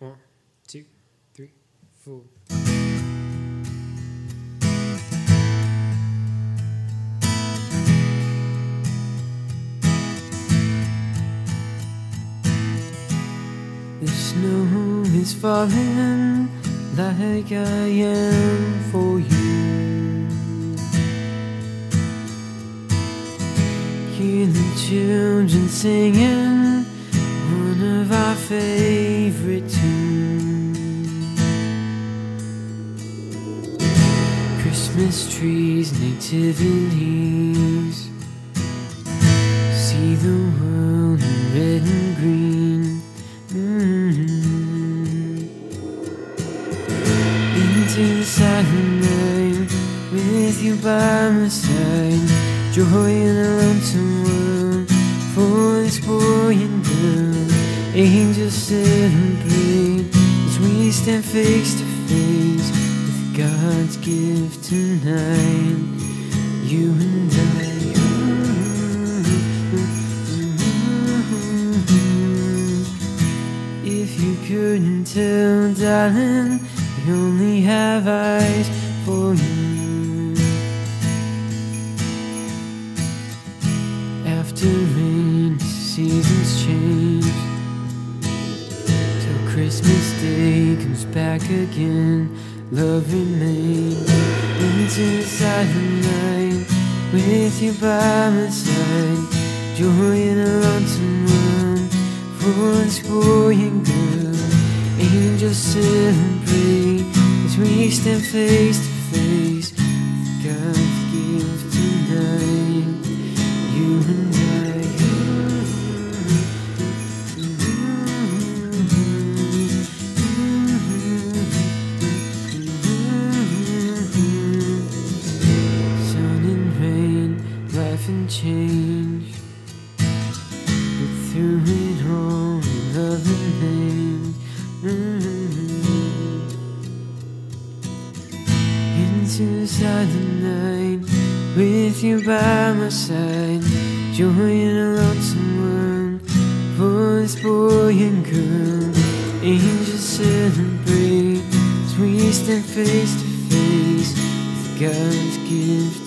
1, 2, 3, 4. The snow is falling like I am for you. Hear the children singing one of our favorite tunes. Christmas trees, nativities, see the world in red and green. Into the silent night, with you by my side, joy in a lonesome world, for this boy and girl. Angels celebrate as we stand face to face with God's gift tonight, you and I. If you couldn't tell, darling, we only have eyes for you. After rain, seasons change, till Christmas Day comes back again. Love remains into the silent night, with you by my side, joy in a lonesome world, for this boy and girl. Angels celebrate as we stand face to face with God's gift tonight, you and I. Sun and rain, life and change, but through it all, love and name. Into the silent night, with you by my side, joy in a lonesome world, for this boy and girl. Angels celebrate as we stand face to face with God's gift